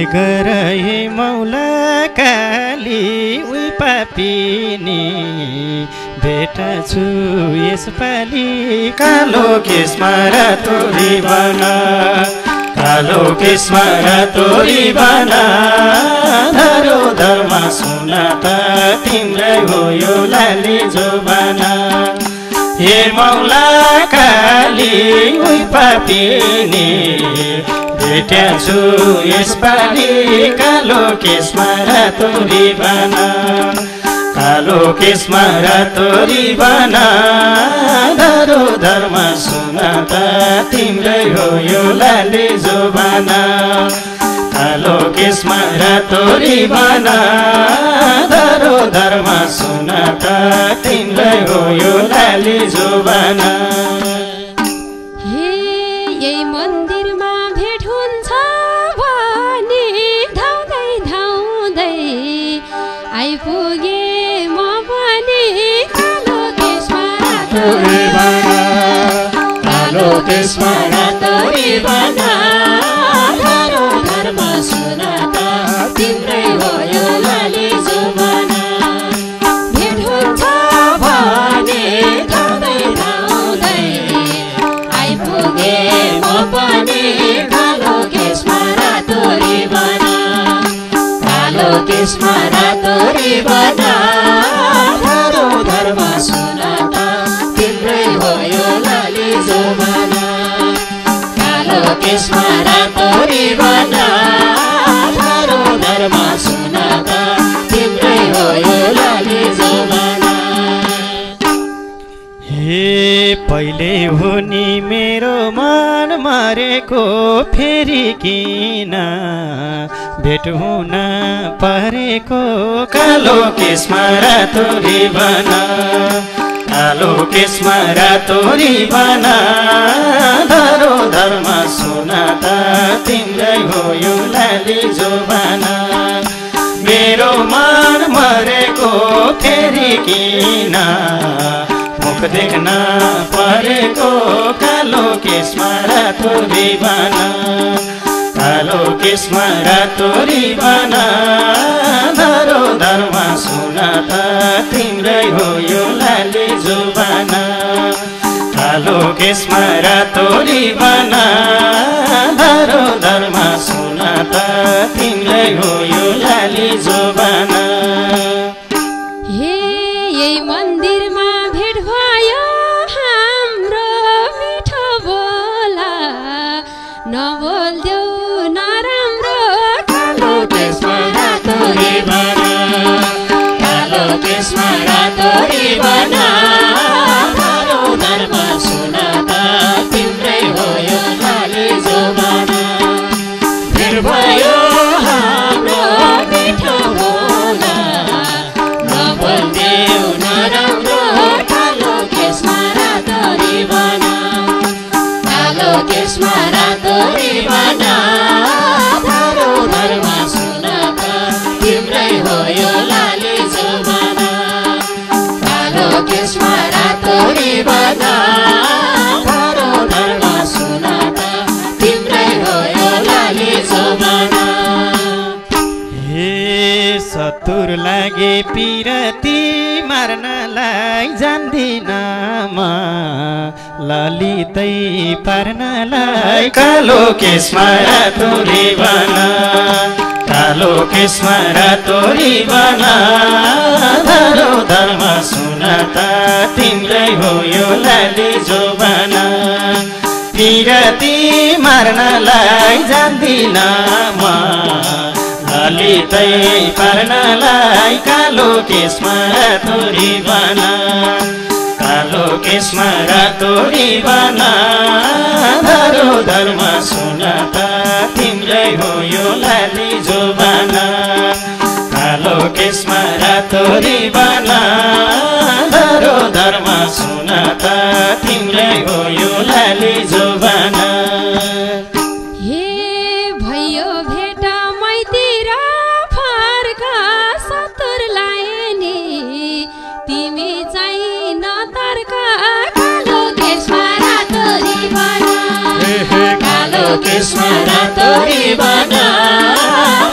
गरे मौला काली उही पापिनी भेटा छु यसपालि कालो केसमा रातोरी बना कालो केसमा रातोरी बना धरो धर्म सुना त तिम्रै हो यो लाली जोबाना हे मौला काली उही पापिनी भेटा छु यसपालि कालो केसमा रातोरी बना कालो केसमा रातोरी बना धरो धर्म सुना त तिम्रै हो यो लाली जोबाना कालो केसमा रातोरी बना धरो धर्म सुना त तिम्रै हो यो लाली जोबाना आइपुगे म पनि कालो केसमा रातोरी बना कालो केसमा रातोरी बना धरो धर्म सुना त तिम्रै हो यो लाली जोबाना भेट हुन्छ भने धाउँदै धाउँदै आइपुगे म पनि कालो केसमा रातोरी बना कालो केसमा रातोरी बना धरो धर्म सुना त तिम्रै हो यो लाली जोबाना कालो केसमा रातोरी बना धरो धर्म सुना त तिम्रै हो यो लाली जोबाना हे पहिले हो नि मेरो मन मरेको फेरि किन भेट हुन परेको कालो केसमा रातोरी बना कालो केसमा रातोरी बना धरो धर्म सुना त तिम्रै हो यो लाली जोबाना मेरो मन मरेको फेरि किन मुख देख्न परेको कालो केसमा रातोरी बना कालो केसमा रातोरी बना धरो धर्म सुना त तिम्रै हो यो लाली जोबाना कालो केसमा रातोरी बना धरो धर्म सुना त तिम्रै हो यो लाली जोबाना हे यही मन्दिरमा भेट भयो हाम्रो मिठो बोला नबोल्देऊ नराम्रो कालो केसमा रातोरी बना कालो केसमा रातोरी बना धरो धर्म सुना त तिम्रै हो यो लाली जोबाना भेट भयो हाम्रो मिठो बोला नबोल्देऊ नराम्रो कालो केसमा रातोरी बना कालो केसमा रातोरी बना धरो धर्म सुना त तिम्रै हो यो लाली जोबाना कालो केसमा रातोरी बना धरो धर्म सुना त तिम्रै हो यो लाली जोबाना हे सतुर लागे पिरती मार्नलाई जान्दिन म ललितै पार्नलाई कालो केसमा रातोरी बना कालो केसमा रातोरी बना धरो धर्म सुना त तिम्रै हो यो लाली जोबाना पिरती मार्नलाई जान्दिन म ललितै पार्नलाई कालो केसमा रातोरी बना कालो केसमा रातोरी बना धरो धर्म सुना त तिम्रै हो यो लाली जोबाना कालो केसमा रातोरी बना धरो धर्म सुना त तिम्रै हो यो लाली जोबाना कालो केसमा रातोरी बना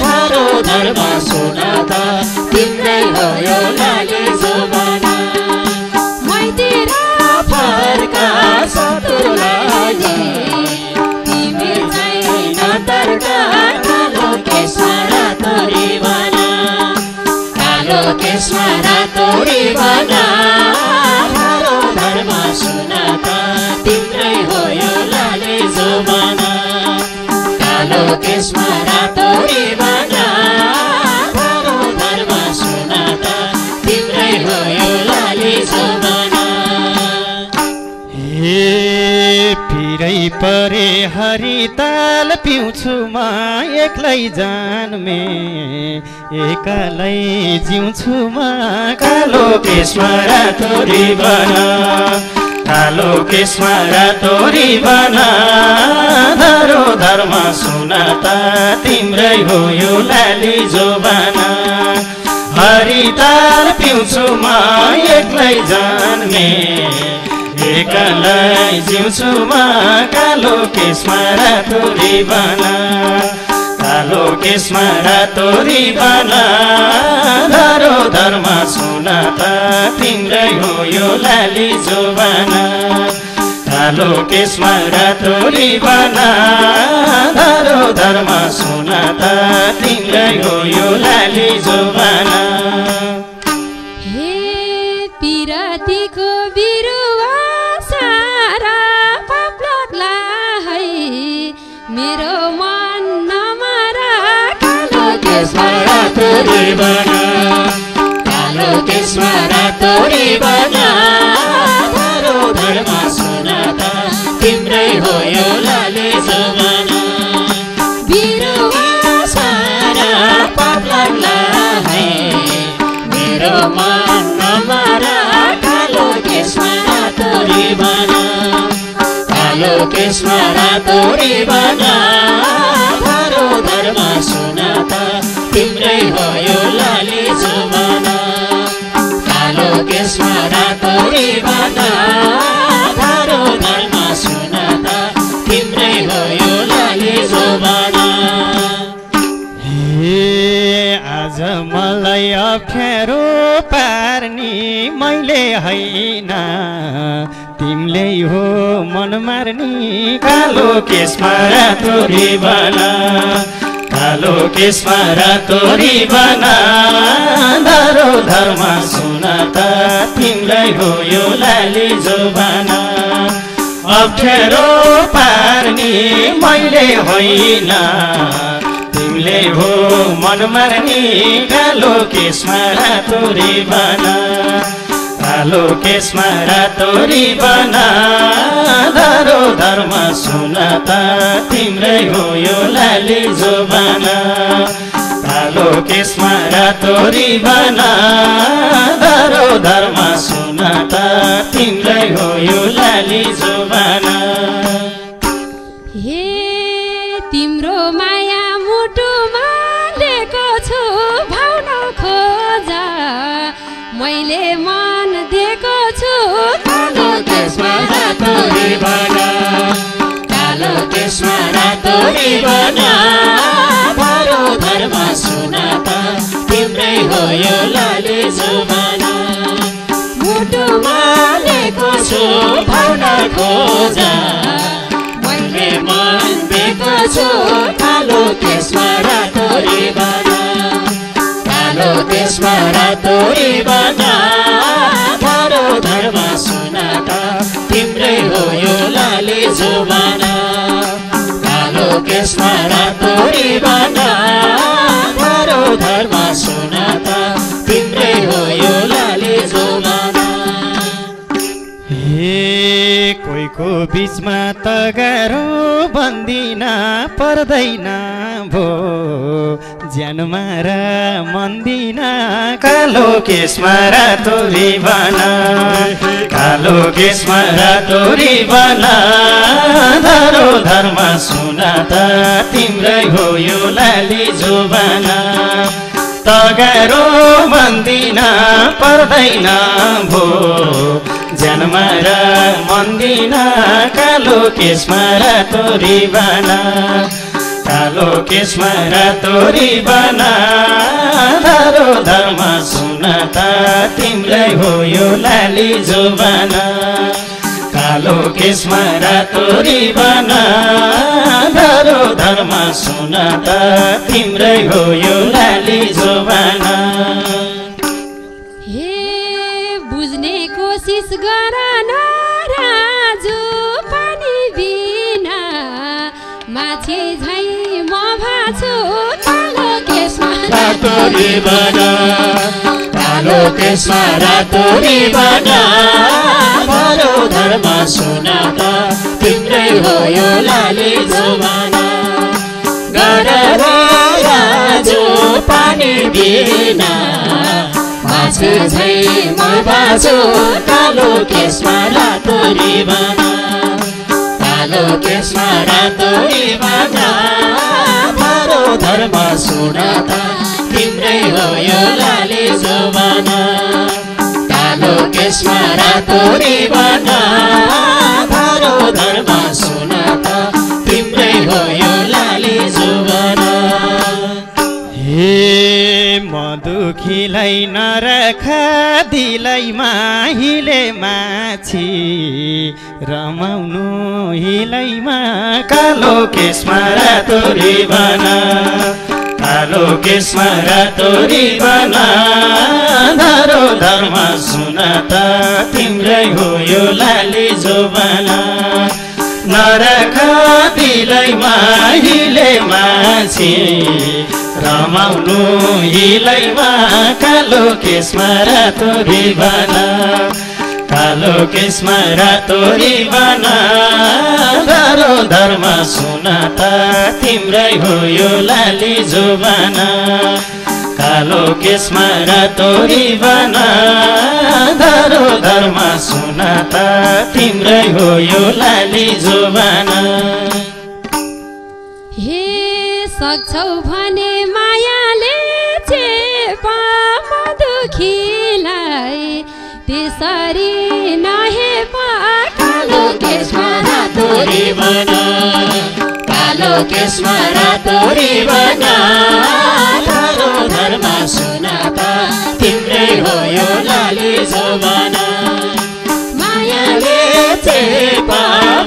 कालो केसमा रातो रिबन धारो धर्म सुनाता तिम्रै हो यो लाले जोबन कालो केसमा रातो रिबन धारो धर्म सुनाता तिम्रै हो यो लाले जोबन पिरै परे हरिताल पिउँछु म एक्लै जानमा एक्लै जिउँछु म कालो केसमा रातो रिबन कालो केसमा रातो रिबन धारो धर्म सुनाता तिम्रै हो यो लाली जोबन हरिताल पिउँछु म एक्लै जानमा एक्लै जिउँछु म कालो केसमा रातो रिबन कालो केसमा रातो रिबन धारो धर्म सुनाता तिम्रै हो यो लाली जोबन कालो केसमा रातो रिबन धारो धर्म सुनाता तिम्रै हो यो लाली जोबन पिरातीको बिरुवा सारा पाप्लक्ला है मेरो मन नमरा कालो केसमा रातो रिबन कालो केसमा रातो रिबन धारो धर्म सुनाता तिम्रै हो यो लाले जोबन बिरुवा सारा पाप्लक्ला है मेरो मन नमरा कालो केसमा रातो रिबन कालो केसमा रातो रिबन धारो धर्म सुनाता तिम्रै हो यो लाली जोबन कालो केसमा रातो रिबन धारो धर्म सुनाता तिम्रै हो यो लाली जोबन आज मलाई अप्ठ्यारो पार्ने मैले होइन तिमीले हो मन मार्ने कालो केसमा रातो रिबन कालो केसमा रातो रिबन धारो धर्म सुनाता तिमीलाई हो यो लाली जोबन अप्ठ्यारो पार्ने मैले होइन तिमीले हो मन मार्ने कालो केसमा रातो रिबन कालो केसमा रातो रिबन धारो धर्म सुनाता तिम्रै हो यो लाली जोबन कालो केसमा रातो रिबन धारो धर्म सुनाता तिम्रै हो यो लाली जोबन तिम्रो माया मुटुमा लिएको छु भाउन खोजा मैले मन दिएको छु कालो केसमा रातो रिबन कालो केसमा रातो रिबन धारो धर्म सुनाता तिम्रै हो यो लाली जोबन मुटुमा लिएको छु भाउन खोजा मैले मन दिएको छु कालो केसमा रातो रिबन कालो केसमा रातो रिबन धारो धर्म सुनाता तिम्रै हो यो लाली जोबन कालो केसमा रातो रिबन धारो धर्म सुनाता तिम्रै हो यो लाली जोबन कोहीको बिचमा त गाह्रो बन्दिन पर्दैन भो ज्यानमा र मन्दिन कालो केसमा रातो रिबन कालो केसमा रातो रिबन धारो धर्म सुनाता तिम्रै हो यो लाली जोबन त गाह्रो बन्दिन पर्दैन भो ज्यानमा र मन्दिन कालो केसमा रातो रिबन कालो केसमा रातो रिबन धारो धर्म सुनाता तिम्रै हो यो लाली जोबन कालो केसमा रातो रिबन धारो धर्म सुनाता तिम्रै हो यो लाली जोबन रिबन कालो केसमा रातो रिबन धरो धर्म सुना त तिम्रै हो यो लाली जुबाना जो पानी बिना माछे झै म बाँचो कालो केसमा रातो रिबन कालो केसमा रातो रिबन धरो धर्म सुना त तिम्रै हो यो लाली जुबाना कालो केसमा रातो रिबन धरो धर्म सुना त तिम्रै हो यो लाली जुबाना हे मधुखीलाई नरख दिलाई माहिले माछी रमाउनु हिलैमा कालो केसमा रातो रिबन कालो केसमा रातो रिबन धरो धर्म सुना त तिम्रै हो यो लाली जुबाना नरख दिलैमा हिले माछी रमाउनु हिलैमा कालो केसमा रातो रिबन कालो केसमा रातो रिबन धरो धर्म सुना त तिम्रै हो यो लाली जुबाना कालो केसमा रातो रिबन धरो धर्म सुना त तिम्रै हो यो लाली जुबाना हे सक्छौ भने मायाले चेपा मधुखीलाई त्यसरी नहेपा कालो केसमा रातो रिबन कालो केसमा रातो रिबन धरो धर्म सुना त तिम्रै हो यो लाली जुबाना मायाले चेपा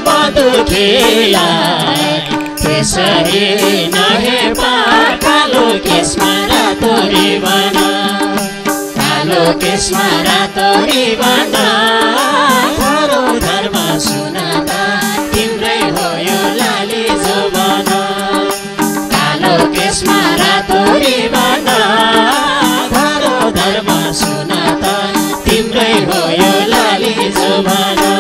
मधुखीलाई त्यसरी नहेपा कालो केसमा रातो रिबन कालो केसमा रातो रिबन धरो धर्म सुना त तिम्रै हो यो लाली जुबाना कालो केसमा रातो रिबन धरो धर्म सुना त तिम्रै हो यो लाली जुबाना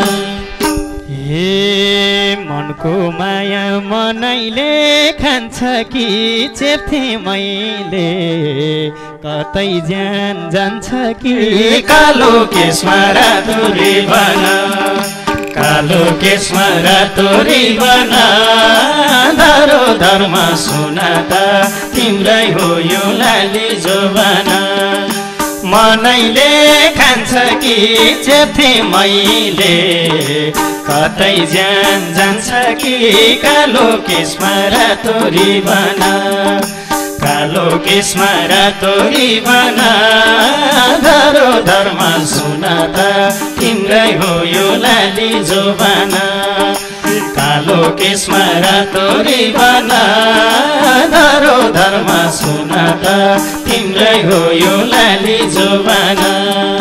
हे मनको माया मनैले खान्छ कि चेप्थे मैले कतै ज्यान जान्छ कि कालो केसमा रातो रिबन कालो केसमा रातो रिबन धरो धर्म सुना त तिम्रै हो यो लाली जुबाना मनैले खान्छ कि चेप्थे मैले कतै ज्यान जान्छ कि कालो केसमा रातो रिबन कालो केसमा रातो रिबन धरो धर्म सुना त तिम्रै हो यो लाली जुबाना कालो केसमा रातो रिबन धरो धर्म सुना त तिम्रै हो यो लाली जुबाना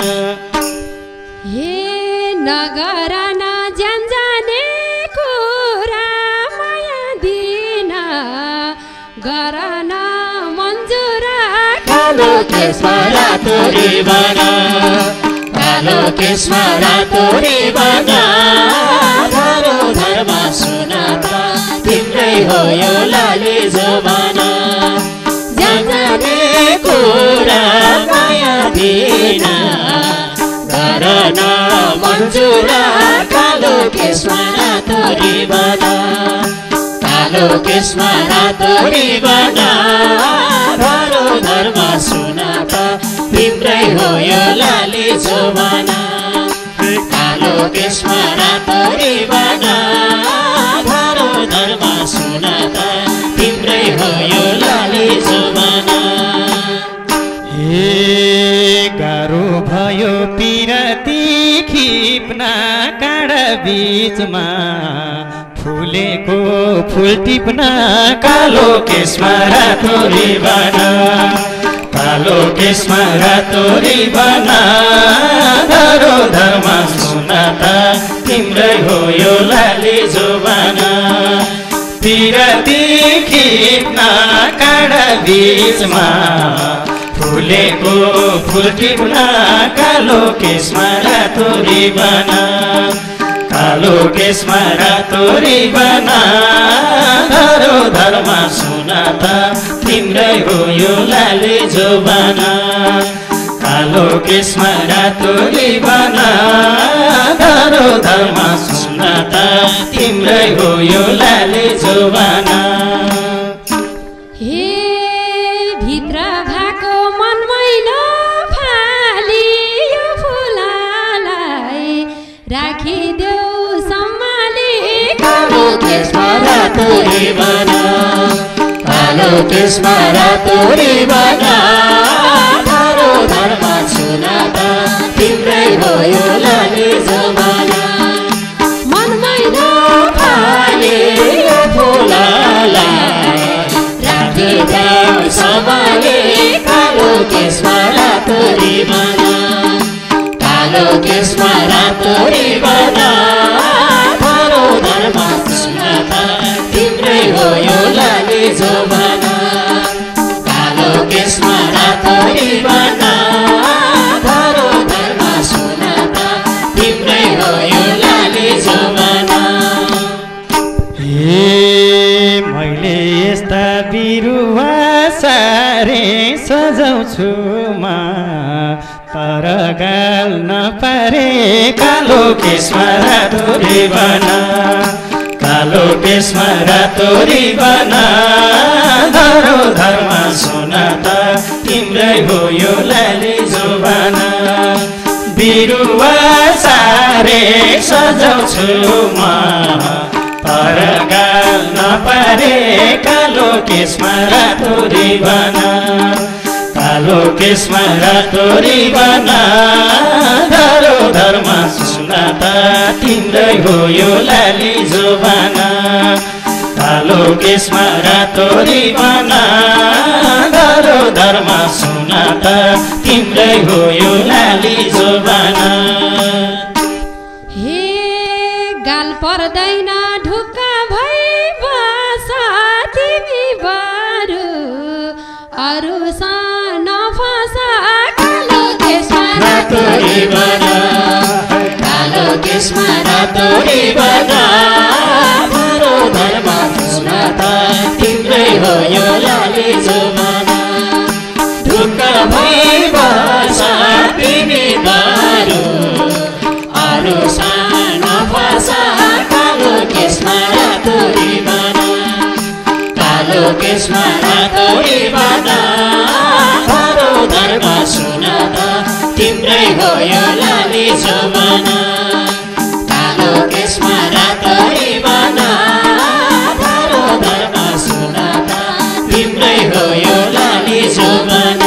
हे नगर न ज्यान जाने कुरा माया दिन गर न मन्जुरा कालो केसमा रातो रिबन कालो केसमा रातो रिबन धरो धर्म सुना त तिम्रै हो यो लाली जुबाना ज्यान जाने कुरा माया दिन गर न मन्जुरा कालो केसमा रातो रिबन कालो केसमा रातो रिबन धरो धर्म सुना त तिम्रै हो यो लाली जुबाना कालो केसमा रातो रिबन धरो धर्म सुना त तिम्रै हो यो लाली जुबाना हे गाह्रो भयो पिरती खिप्न काँडा बीचमा फुलेको फुल टिप्न कालो केसमा रातो रिबन कालो केसमा रातो रिबन धरो धर्म सुना त तिम्रै हो यो लाली जुबाना पिरती खिप्न काँडा बीचमा फुलेको फुल टिप्न कालो केसमा रातो रिबन कालो केसमा रातो रिबन धरो धरमा सुना त तिम्रै हो यो लाली जोबन कालो केसमा रातो रिबन धरो धरमा सुना त तिम्रै हो यो लाली जोबन कालो केसमा रातो रिबन धरो धरमा सुना त तिम्रै हो यो लाली जोबन मनमै नफाले यो फुललाई राखिदेऊ सम्हाली कालो केसमा रातो रिबन कालो केसमा रातो रिबन धरो धरमा सुना त तिम्रै हो यो लाली जोबन कालो केसमा रातो रिबन धरो धरमा सुना त तिम्रै हो यो लाली जोबन मैले यस्ता बिरुवा सारे सजाउँछु म तर गाल नपारे कालो केसमा रातो रिबन कालो केसमा रातो रिबन धरो धरमा सुना त तिम्रै हो यो लाली जोबन बिरुवा सारे सजाउँछु म तर गाल नपारे कालो केसमा रातो रिबन कालो केसमा रातो रिबन धरो धरमा सुना त तिम्रै हो यो लाली जोबन कालो केसमा रातो रिबन धरो धरमा सुना त तिम्रै हो यो लाली जोबन हे गाल पर्दैन ढुक्का भई बस तिमी बरु अरू रातो रिबन कालो केसमा रातो रिबन धरो धरमा सुना त तिम्रै हो यो लाली जोबन ढुक्क भई बस तिमी बरु अरू सानो फसा कालो केसमा रातो रिबन कालो केसमा रातो रिबन धरो धरमा सुना त तिम्रै हो यो लाली जोबन कालो केसमा रातो रिबन धरो धरमा सुना त तिम्रै हो यो लाली जोबन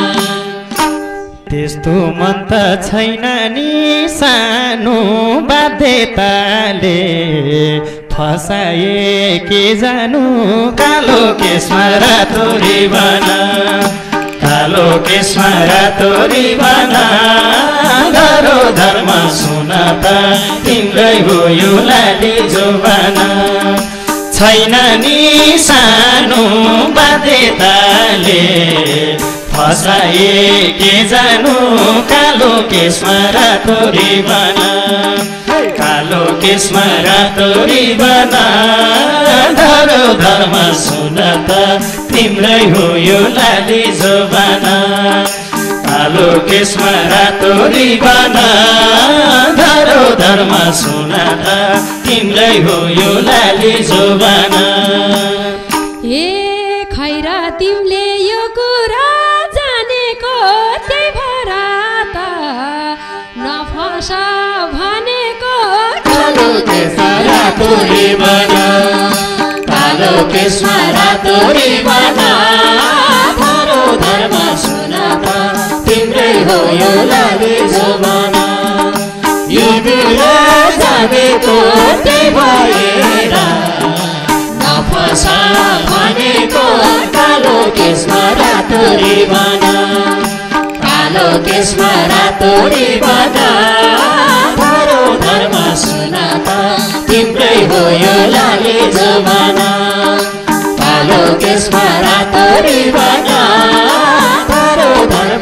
त्यस्तो मन त छैन नि सानो बाध्यताले फसाए के जानु कालो केसमा रातो रिबन कालो केसमा रातो रिबन धरो धरमा सुना त तिम्रै हो यो लाली जोबन छैन नि सानो बाध्यताले फसाए के जानु कालो केसमा रातो रिबन कालो केसमा रातो रिबन धरो धरमा सुना त तिम्रै हो यो लाली जोबन कालो केसमा रातो रिबन धरो धरमा सुना त तिम्रै हो यो लाली जोबन ए खैर तिमीले यो कुरा जानेको त्यही भएर त नफस भनेको कालो केसमा रातो रिबन कालो केसमा रातो रिबन धरो धरमा सुना त तिम्रै हो यो लाली जोबन यो कुरा जानेको त्यही भएर नफस भनेको कालो केसमा रातो रिबन कालो केसमा रातो रिबन धरो धरमा सुना त तिम्रै हो यो लाली जोबन कालो केसमा रातो रिबन धरो धरमा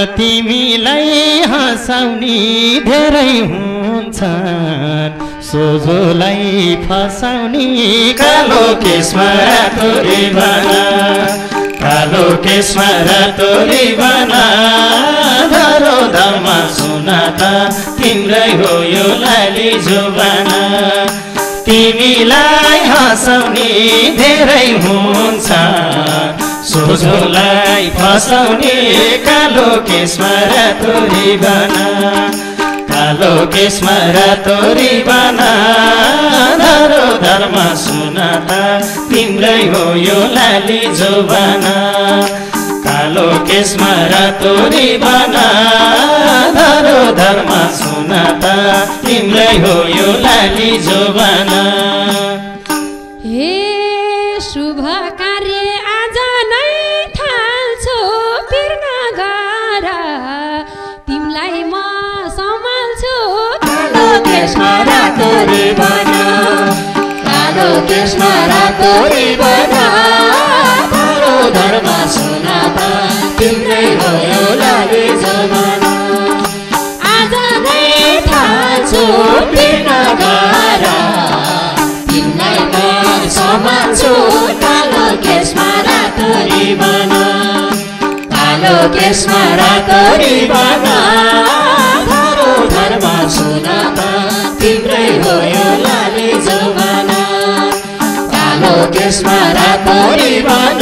तिमीलाई हँसाउने धेरै हुन्छन् सोझोलाई फसाउने कालो केसमा रातो रिबन कालो केसमा रातो रिबन धरो धर्म सुना त तिम्रै हो यो लाली जुबाना तिमीलाई हँसाउने धेरै हुन्छ सोझोलाई फसाउने कालो केसमा रातो रिबन कालो केसमा रातो रिबन धरो धर्म सुना त तिम्रै हो यो लाली जुबाना कालो केसमा रातो रिबन धरो धर्म सुना त तिम्रै हो यो लाली जुबाना हे शुभ कार्य आज नै थाल्छु पिर्न गर तिमीलाई म सम्हाल्छु कालो केसमा रातो रिबन कालो केसमा रातो रिबन धरो धर्म सुना त तिम्रै हो यो लाली जुबाना आज नै थाल्छु पिर्न गर तिमीलाई म सम्हाल्छु कालो केसमा रातो रिबन कालो केसमा रातो रिबन धरो धर्म सुना त तिम्रै हो यो लाली जुबाना कालो केसमा रातो रिबन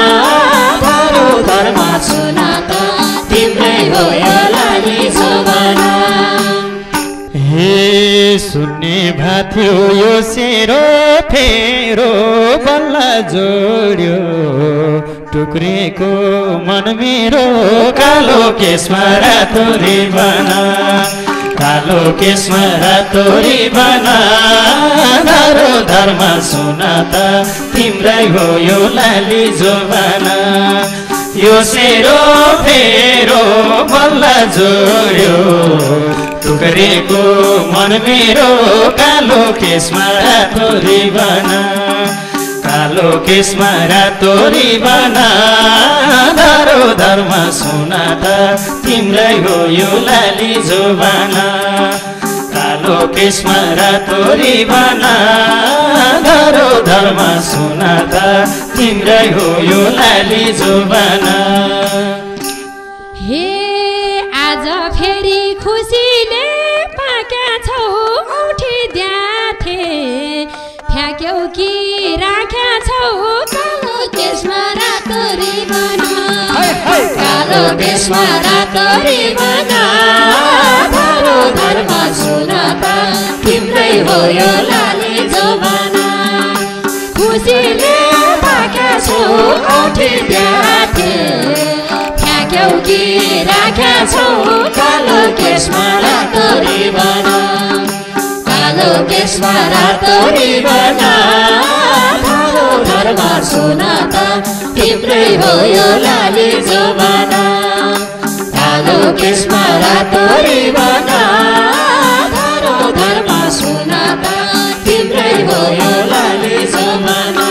धरो धर्म सुना त तिम्रै हो यो लाली जुबाना हे सुन्ने भाथ्यो यो सेरो फेरो बल्ल जोड्यो टुक्रेको मन मेरो कालो केसमा रातो रिबन कालो केसमा रातो रिबन धरो धर्म सुना त तिम्रै हो यो लाली जुबाना यो सेरो फेरो बल्ल जोड्यो टुक्रेको मन मेरो कालो केसमा रातो रिबन कालो केसमा रातो रिबन धरो धर्म सुना त तिम्रै हो यो लाली जुबाना कालो केसमा रातो रिबन धरो धर्म सुना त तिम्रै हो यो लाली जुबाना हे आज फेरि खुसीले पाक्या छौ औठी द्याथे फ्याक्यौ कि राख्या छौ कालो केसमा रातो रिबन कालो केसमा रातो रिबन धरो धर्म सुना त तिम्रै हो यो लाली जुबाना खुसीले पाक्या छौ औठी द्याथे फ्याक्यौ कि राख्या छौ कालो केसमा रातो रिबन कालो केसमा रातो रिबन धरो धर्म सुना त तिम्रै हो यो लाली जुबाना कालो केसमा रातो रिबन धरो धर्म सुना त तिम्रै हो यो लाली जुबाना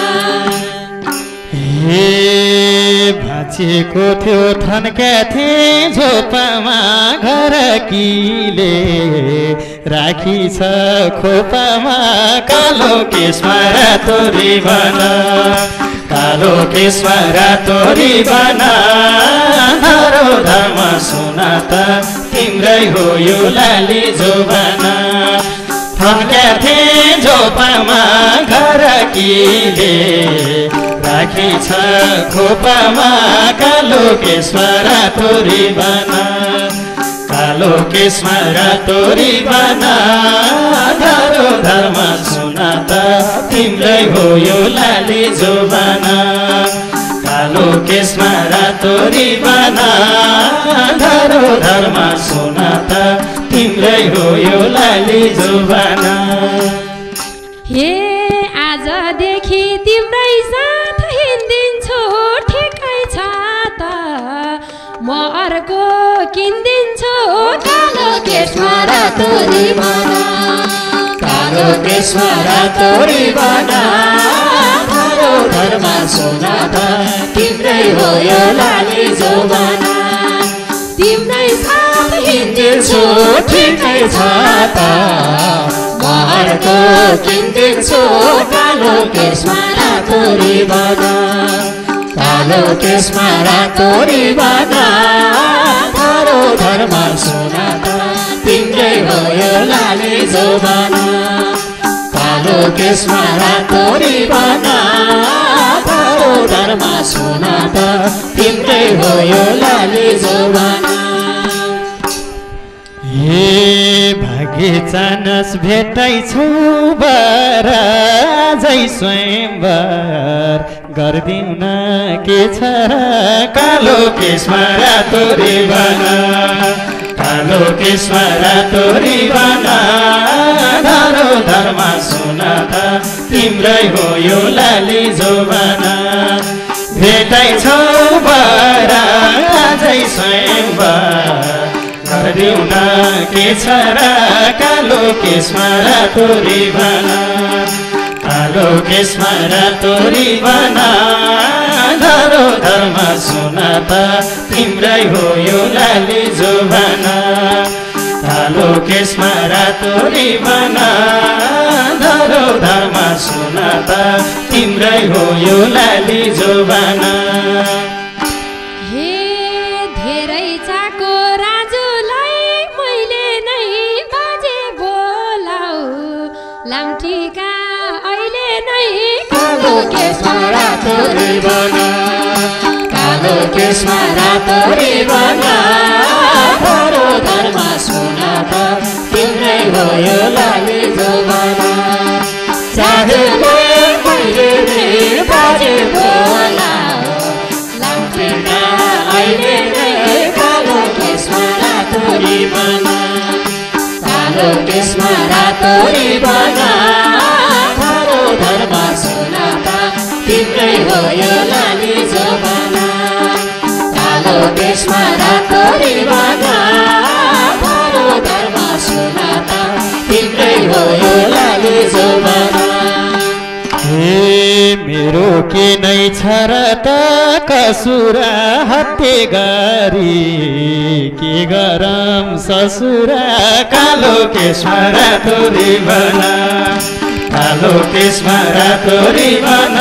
हे भाँचिएको थियो थन्का थिए झोपामा घर किले राखी छ खोपामा कालो केसमा रातो रिबन कालो केसमा रातो रिबन धरो धर्म सुना त तिम्रै हो यो लाली जुबाना थन्का थिए झोपामा घर किले राखी छ खोपामा कालो केसमा रातो रिबन कालो केसमा रातो रिबन धरो धर्म सुना त तिम्रै हो यो लाली जुबाना कालो केसमा रातो रिबन धरो धर्म सुना त तिम्रै हो यो लाली जुबाना हे आजदेखि तिम्रै साथ हिँडिदिन्छु ठिकै छ त म अर्को किनिदिन्छु कालो केसमा रातो रिबन कालो केसमा रातो रिबन धरो धर्म सुना त तिम्रै हो यो लाली जुबाना तिम्रो किनिदिन्छु ठिकै छ त म अर्को किनिदिन्छु कालो केसमा रातो रिबन कालो केसमा रातो रिबन धरो धर्म सुना त तिम्रै हो यो लाली जोबन कालो केसमा रातो रिबन धरो धर्म सुना त तिम्रै हो यो लाली जोबन हे भाग्य चानस भेट्दैछौ बर जै स्वयंवर गर्दिउ न के छ र कालो केसमा रातो रिबन कालो केसमा रातो रिबन धरो धर्म सुना त तिम्रै हो यो लाली जोबन भेट्दैछौ बर जै स्वयंवर गर्दिउ न के छ र कालो केसमा रातो रिबन कालो केसमा रातो रिबन धरो धर्म सुना त तिम्रै हो यो लाली जोबन कालो केसमा रातो रिबन धरो धर्म सुना त तिम्रै हो यो लाली जोबन कालो केसमा रातो रिबन धरो धर्म सुना त तिम्रै हो यो लाली जोबन चाँदले मैले नै बाजे बोलाऊ लामटिका अहिले नै कालो केसमा रातो रिबन कालो केसमा रातो रिबन धरो धर्म सुना त तिम्रै हो यो लाली जोबन कालो केसमा रातो रिबन धरो धर्म सुना त तिम्रै हो यो लाली जोबन हे मेरो के नै छ र त कसुर हत्ते गरी के गरम ससुर कालो केसमा रातो रिबन कालो केसमा रातो रिबन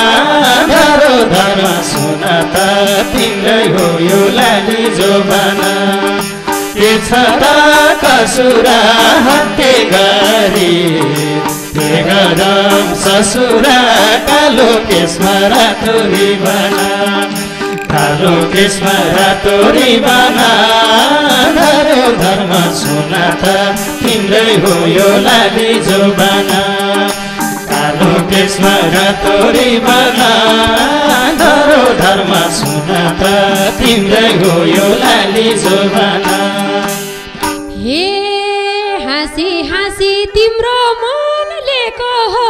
धरो धर्म सुना त तिम्रै हो यो लाली जोबन के छ त कसुर हत्ते गरी के गरम ससुर कालो केसमा रातो रिबन कालो केसमा रातो रिबन धरो धर्म सुना त तिम्रै हो यो लाली जोबन कालो केसमा रातो रिबन धरो धर्म सुना त तिम्रै हो यो लाली जोबन हे हाँसी हाँसी तिम्रो मनले को हो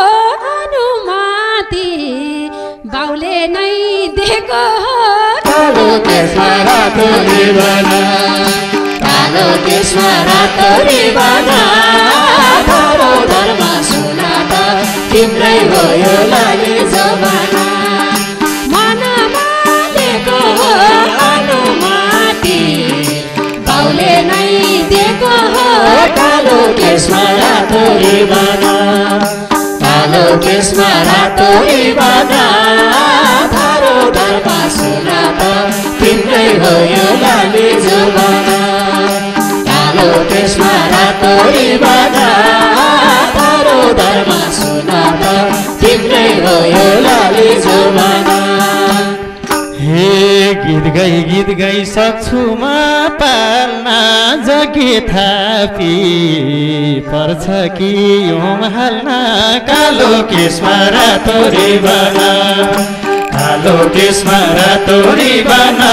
अनुमति बाउले नै दिएको हो कालो केसमा रातो रिबन कालो केसमा रातो रिबन धरो धर्म सुना त तिम्रै हो यो लाली जोबन मनमा दिएको हो अनुमति बाउले नै दिएको हो कालो केसमा रातो रिबन कालो केसमा रातो रिबन धरो धर्म सुना त तिम्रै हो यो लाली जोबन कालो केसमा रातो रिबन धरो धर्म सुना त तिम्रै हो यो लाली जोबन हे गीत गाई सक्छु म पाल्न जगे थापी पर्छ कि ओम हाल्न कालो केसमा रातो रिबन कालो केसमा रातो रिबन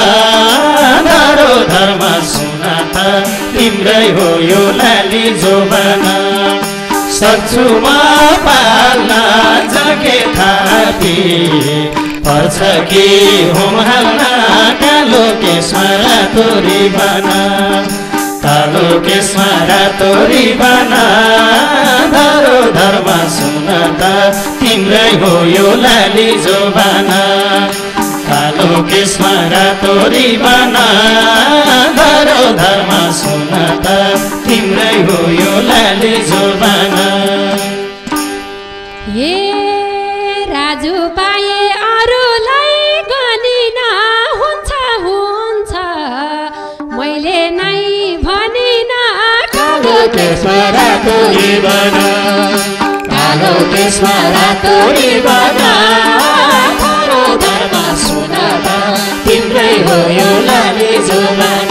धरो धर्म सुना त तिम्रै हो यो लाली जोबन सक्छु म पाल्न जगे थापी पर्छ कि होम हाल्न कालो केसमा रातो रिबन कालो केसमा रातो रिबन धरो धर्म सुन त तिम्रै हो यो लाली जोबन कालो केसमा रातो रिबन धरो धर्म सुन त तिम्रै हो यो लाली जोबन हे राजु पाए अरूलाई गनिन हुन्छ हुन्छ मैले नै भनिन कालो केसमा रातो रिबन कालो केसमा रातो रिबन धरो धर्म सुन त तिम्रै हो यो लाली जोबन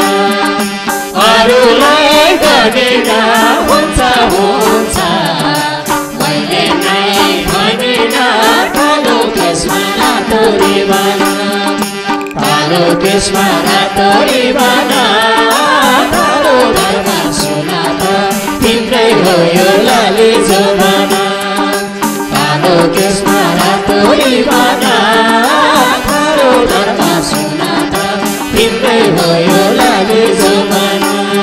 अरूलाई गनिन हुन्छ हुन्छ मैले नै भनिन कालो केसमा रातो रिबन कालो केसमा रातो रिबन धरो धर्म सुन त तिम्रै हो यो लाली जोबन कालो केसमा रातो रिबन धरो धर्म सुन त तिम्रै हो यो लाली जोबन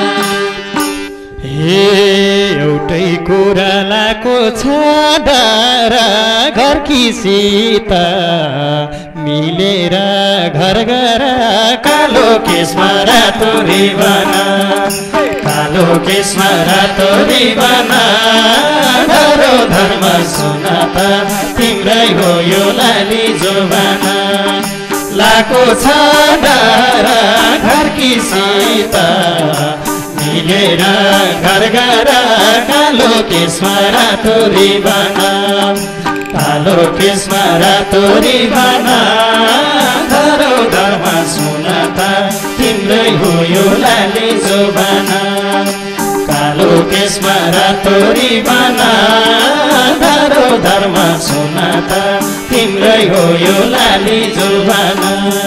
हे एउटै कुरालाको छ डर घरकी सीता मिलेर घर घर कालो केसमा रातो रिबन कालो केसमा रातो रिबन धरो धर्म सुन त तिम्रै हो यो लाली जोबन लाको छ डर घरकी सीता मिलेर घर घर कालो केसमा रातो रिबन कालो केसमा रातो रिबन धरो धर्म सुन त तिम्रै हो यो लाली जोबन कालो केसमा रातो रिबन धरो धर्म सुन त तिम्रै हो यो लाली जोबन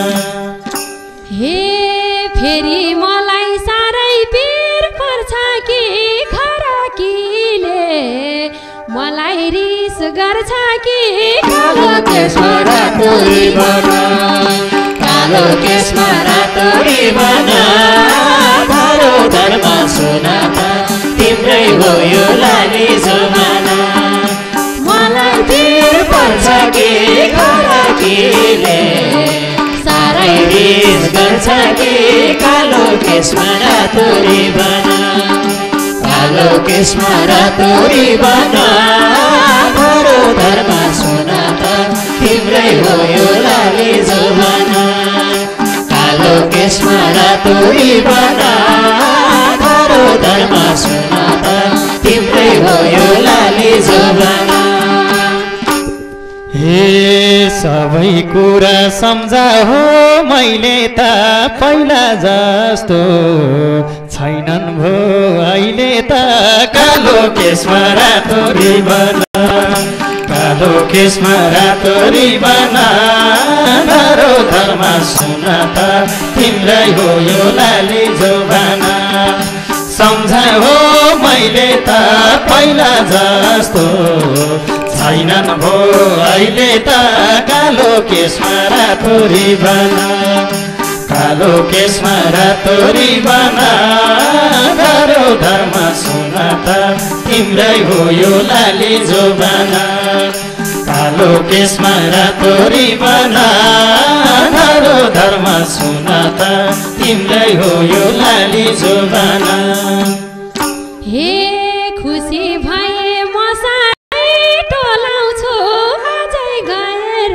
हे फेरि मलाई साह्रै पीर पर्छ कि खराकीले मलाई रिस गर्छ कि कालो केसमा रातो रिबन कालो केसमा रातो रिबन धरो धर्म सुन त तिम्रै हो यो लाली जोबन मलाई पीर पर्छ कि खराकीले साह्रै रिस गर्छ कि कालो केसमा रातो रिबन कालो केसमा रातो रिबन धरो धर्म सुन त तिम्रै हो यो लाली जोबन कालो केसमा रातो रिबन धरो धर्म सुन त तिम्रै हो यो लाली जोबन हे सबै कुरा सम्झा हो मैले त पहिला जस्तो छैनन् भो अहिले त कालो केसमा रातो रिबन कालो केसमा रातो रिबन धरो धर्म सुन त तिम्रै हो यो लाली जोबन सम्झा हो मैले त पहिला जस्तो छैनन् भो अहिले त कालो केसमा रातो रिबन कालो केसमा रातो रिबन धरो धर्म सुन त तिम्रै हो यो लाली जोबन कालो केसमा रातो रिबन धरो धर्म सुन त तिम्रै हो यो लाली जोबन हे खुसी भए म साह्रै टोलाउँछु अझै गएर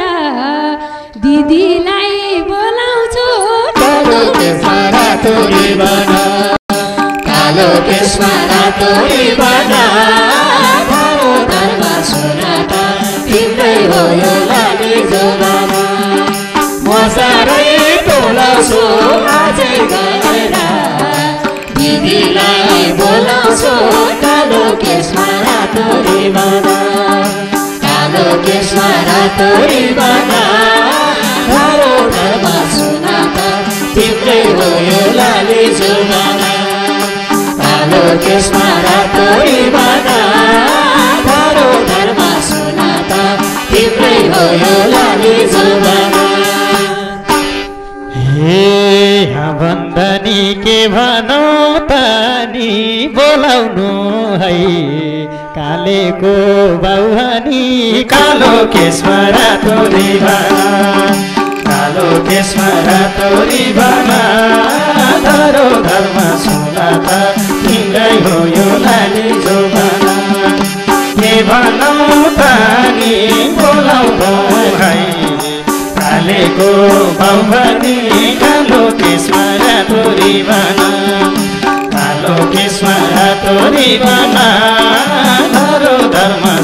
दिदीलाई बोलाउँछु कालो केसमा रातो रिबन कालो केसमा रातो रिबन धरो धर्म सुन त तिम्रै हो यो लाली जोबन म साह्रै टोलाउँछु अझै गएर दिदीलाई बोलाउँछु कालो केसमा रातो रिबन कालो केसमा रातो रिबन धरो धर्म सुन त तिम्रै हो यो लाली जोबन कालो केसमा रातो रिबन धरो धर्म सुन त तिम्रै हो यो लाली जोबन हे बन्दनी के भनौँ त नि बोलाउनु है कालेको बाउहानी कालो केसमा रातो रिबन कालो केसमा रातो रिबना धरो धर्म सुना त तिम्रै हो यो लाली जोबना के भनौँ त नि बोलाउ भाइ कालेको बाउभनी कालो केसमा रातो रिबना कालो केसमा रातो रिबना धरो धर्म